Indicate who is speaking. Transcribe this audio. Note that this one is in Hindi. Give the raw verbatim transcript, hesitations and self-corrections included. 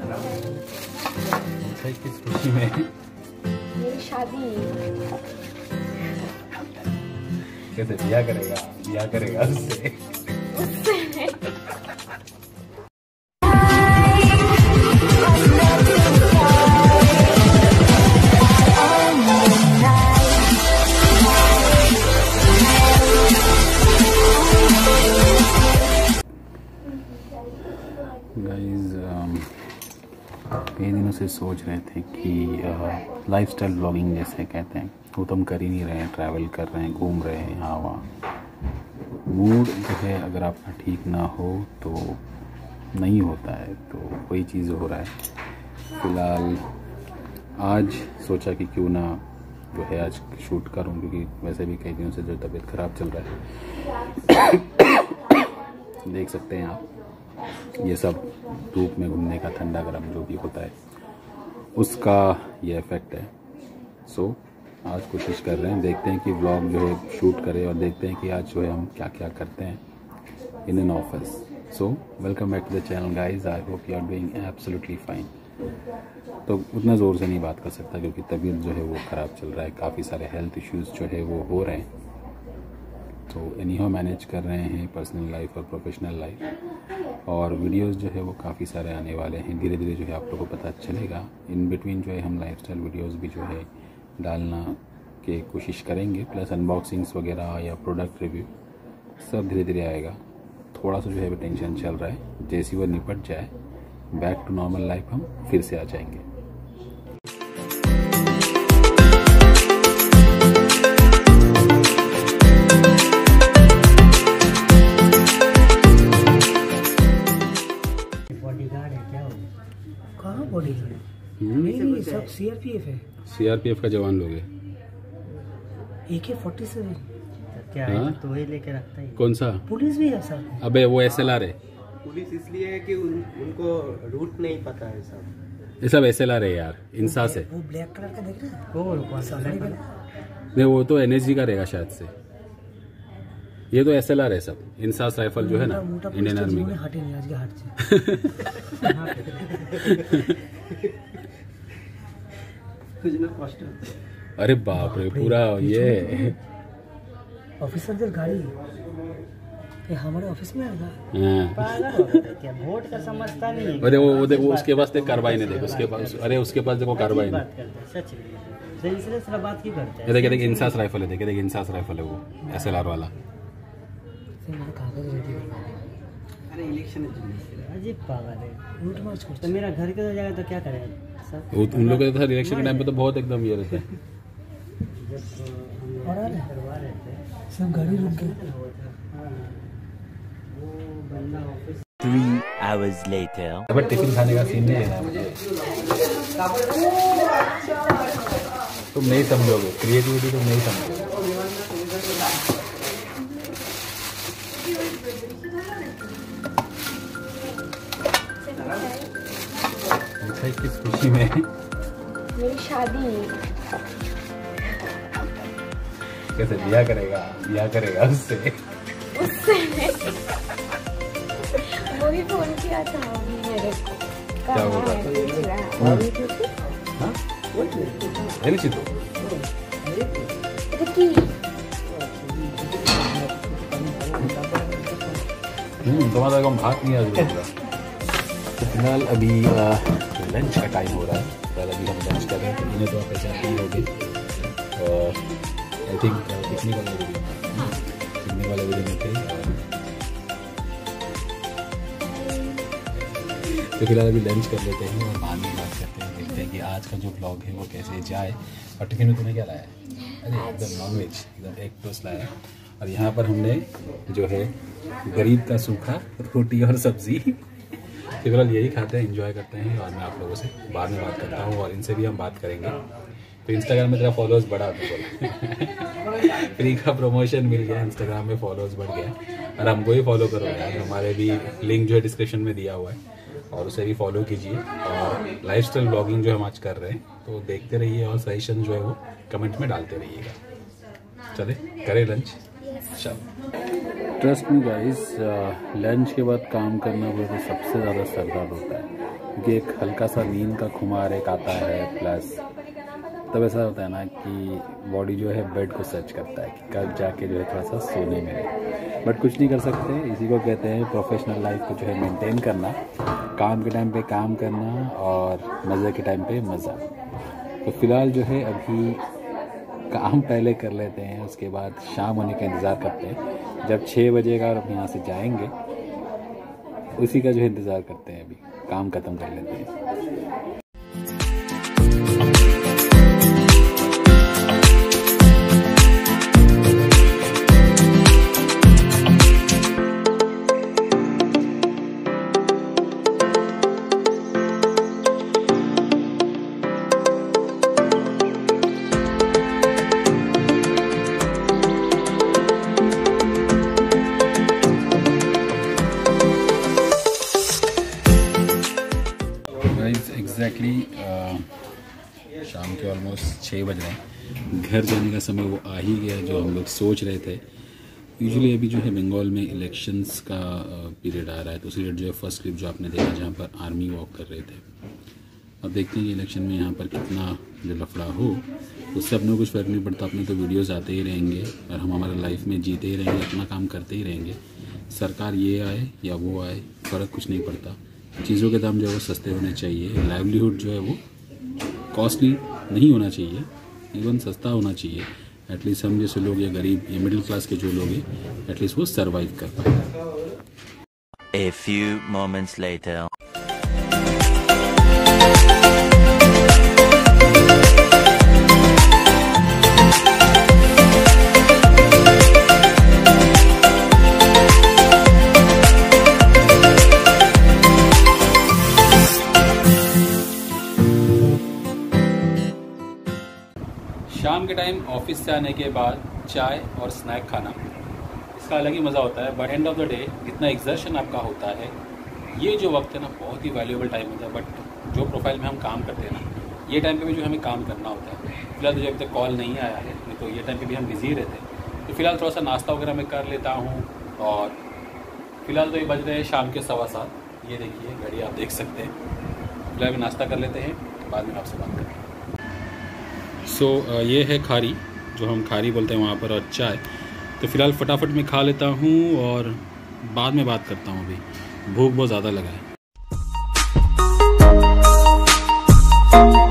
Speaker 1: किस खुशी में?
Speaker 2: मेरी शादी।
Speaker 1: कैसे ब्याह करेगा? ब्याह करेगा उससे। गाइस कई दिनों से सोच रहे थे कि लाइफस्टाइल ब्लॉगिंग जैसे कहते हैं वो तो हम कर ही नहीं रहे हैं, ट्रैवल कर रहे हैं, घूम रहे हैं यहाँ वहाँ। मूड जो है अगर आपका ठीक ना हो तो नहीं होता है, तो वही चीज़ हो रहा है। फ़िलहाल आज सोचा कि क्यों ना जो है आज शूट करूँ, क्योंकि वैसे भी कई दिनों से जो तबीयत ख़राब चल रहा है। देख सकते हैं आप, ये सब धूप में घूमने का, ठंडा गर्म जो भी होता है उसका ये इफ़ेक्ट है। सो so, आज कोशिश कर रहे हैं, देखते हैं कि व्लॉग जो है शूट करें और देखते हैं कि आज जो है हम क्या क्या करते हैं in an office. So welcome back to the channel guys, I hope you are doing absolutely fine. तो उतना ज़ोर से नहीं बात कर सकता क्योंकि तबीयत जो है वो ख़राब चल रहा है, काफ़ी सारे हेल्थ इश्यूज़ जो है वो हो रहे हैं। तो एनी हाउ मैनेज कर रहे हैं पर्सनल लाइफ और प्रोफेशनल लाइफ, और वीडियोस जो है वो काफ़ी सारे आने वाले हैं। धीरे धीरे जो है आप लोगों को पता चलेगा। इन बिटवीन जो है हम लाइफस्टाइल वीडियोस भी जो है डालना की कोशिश करेंगे, प्लस अनबॉक्सिंग्स वगैरह या प्रोडक्ट रिव्यू सब धीरे धीरे आएगा। थोड़ा सा जो है टेंशन चल रहा है, जैसे वो निपट जाए बैक टू नॉर्मल लाइफ हम फिर से आ जाएंगे।
Speaker 3: कहाँ बॉडीगार्ड? नहीं नहीं, सब सीआरपीएफ है।
Speaker 1: सीआरपीएफ का जवान लोग है।
Speaker 3: ए के फोर्टी सेवन
Speaker 4: क्या है तो वही लेके रखता है।
Speaker 1: कौन सा?
Speaker 3: पुलिस भी है सर।
Speaker 1: अबे वो एसएलआर है।
Speaker 4: पुलिस इसलिए है कि उन, उनको रूट नहीं पता है सब।
Speaker 1: ये सब एसएलआर है यार, इंसास है।
Speaker 3: वो ब्लैक कलर का देख रहे हैं?
Speaker 4: कौन कौन सा?
Speaker 1: नहीं वो तो एनएसजी का रहेगा शायद से। ये तो एसएलआर है सब, इंसास राइफल जो है ना इंडियन आर्मी का।
Speaker 3: हटे नहीं आज के हाथ से।
Speaker 1: अरे बाप रे, पूरा ये
Speaker 3: ऑफिसर जब गाड़ी ये हमारे ऑफिस में आएगा।
Speaker 4: क्या वोट का समझता नहीं है।
Speaker 1: अरे वो वो देखो उसके पास देख कार्बाइन है, देखो उसके पास, अरे उसके पास देखो कार्बाइन है।
Speaker 4: सच में इसलिए सिर्फ बात क्यों करते हैं?
Speaker 1: ये देख देख इंसास राइफल है, देख देख इंसास राइफल है वो एसएलआर वाला।
Speaker 4: अरे इलेक्शन अजीब पागल है।
Speaker 3: लूट मार्च
Speaker 4: तो मेरा घर के तो जाएगा तो क्या करेगा सर?
Speaker 1: वो उन लोगों का इलेक्शन के टाइम पे तो बहुत एकदम ये रहता है।
Speaker 3: और आ रहे सब गाड़ी रुक गई।
Speaker 5: Three hours later.
Speaker 1: अब टिफिन खाने का सीन नहीं है ना मुझे। तुम नहीं समझोगे, क्रिएटिविटी तुम नहीं समझोगे। किस खुशी में?
Speaker 2: मेरी शादी।
Speaker 1: कैसे ब्याह करेगा? ब्याह करेगा उससे।
Speaker 2: उससे वो भी फोन किया था अभी मेरे को।
Speaker 1: क्या बोला? हाँ? है नहीं तो? हम्म, तुम्हारा काम भाग नहीं आ रहा। तो फिलहाल अभी लंच का टाइम हो रहा है, फिलहाल अभी हम लंच कर रहे हैं। इन्हें तो आप पहचान ही होगी, आई थिंक पिकनिक वाले वीडियो पिकनिक वाले वीडियो में थे। तो फिलहाल अभी लंच कर लेते हैं और बाद में बात करते हैं, देखते हैं कि आज का जो ब्लॉग है वो कैसे जाए। और टिफिन में तुम्हें क्या लाया है? अरे एकदम नॉन वेज, एकदम एग टोस्ट लाया। और यहाँ पर हमने जो है गरीब का सूखा रोटी और सब्जी। फिलहाल यही खाते हैं, एंजॉय करते हैं, और मैं आप लोगों से बाद में बात करता हूँ और इनसे भी हम बात करेंगे। तो इंस्टाग्राम में तेरा फॉलोअर्स बढ़ा तो बोला। फ्री का प्रमोशन मिल गया, इंस्टाग्राम में फॉलोअर्स बढ़ गया। और हमको ही फॉलो करो यार, हमारे भी लिंक जो है डिस्क्रिप्शन में दिया हुआ है, और उसे भी फॉलो कीजिए। और लाइफस्टाइल ब्लॉगिंग जो हम आज कर रहे हैं तो देखते रहिए, और सजेशन जो है वो कमेंट में डालते रहिएगा। चले करें लंच। चलो। ट्रस्ट मी गाइस, लंच के बाद काम करना वो तो सबसे ज़्यादा सरदर्द होता है, क्योंकि एक हल्का सा नींद का खुमार एक आता है, प्लस तब ऐसा होता है ना कि बॉडी जो है बेड को सर्च करता है कि कब जाके जो है थोड़ा सा सोने मिले, बट कुछ नहीं कर सकते। इसी को कहते हैं प्रोफेशनल लाइफ को जो है मेंटेन करना, काम के टाइम पे काम करना और मज़े के टाइम पे मज़ा। तो फ़िलहाल जो है अभी काम पहले कर लेते हैं, उसके बाद शाम होने का इंतज़ार करते हैं। जब छः बजेगा और हम यहाँ से जाएंगे, उसी का जो है इंतज़ार करते हैं। अभी काम ख़त्म कर लेते हैं। एग्जैक्टली exactly, शाम के ऑलमोस्ट छः बज रहे हैं। घर जाने का समय वो आ ही गया जो हम लोग सोच रहे थे। यूजुअली अभी जो है बंगाल में इलेक्शंस का पीरियड आ रहा है, तो उसी डेट जो है फर्स्ट क्लिप जो आपने देखा जहाँ पर आर्मी वॉक कर रहे थे। अब देखते हैं कि इलेक्शन में यहाँ पर कितना जो लफड़ा हो, उससे अपने को कुछ फ़र्क नहीं पड़ता। अपने तो वीडियोज़ आते ही रहेंगे और हम हमारे लाइफ में जीते ही रहेंगे, अपना काम करते ही रहेंगे। सरकार ये आए या वो आए, फ़र्क कुछ नहीं पड़ता। चीज़ों के दाम जो है वो सस्ते होने चाहिए, लाइवलीहुड जो है वो कॉस्टली नहीं होना चाहिए, इवन सस्ता होना चाहिए। एटलीस्ट हम जैसे लोग या गरीब या मिडिल क्लास के जो लोग हैं, एटलीस्ट वो सरवाइव कर पाए।
Speaker 5: A few moments later.
Speaker 1: शाम के टाइम ऑफिस से आने के बाद चाय और स्नैक खाना, इसका अलग ही मज़ा होता है। But end of the day जितना एग्जर्शन आपका होता है, ये जो वक्त है ना बहुत ही वैल्यूएबल टाइम होता है। बट जो प्रोफाइल में हम काम करते हैं ना, ये टाइम पे भी जो हमें काम करना होता है। फिलहाल तो जब तक कॉल नहीं आया है, नहीं तो ये टाइम पे भी हम बिजी रहते। तो फिलहाल थोड़ा सा नाश्ता वगैरह मैं कर लेता हूँ। और फिलहाल तो ये बज रहे हैं शाम के सवा सात। ये देखिए घड़ी आप देख सकते हैं। फिलहाल नाश्ता कर लेते हैं, बाद में आपसे बात करें। सो so, uh, ये है खारी, जो हम खारी बोलते हैं वहाँ पर, और चाय। तो फ़िलहाल फटाफट मैं खा लेता हूँ और बाद में बात करता हूँ। अभी भूख बहुत ज़्यादा लगा है।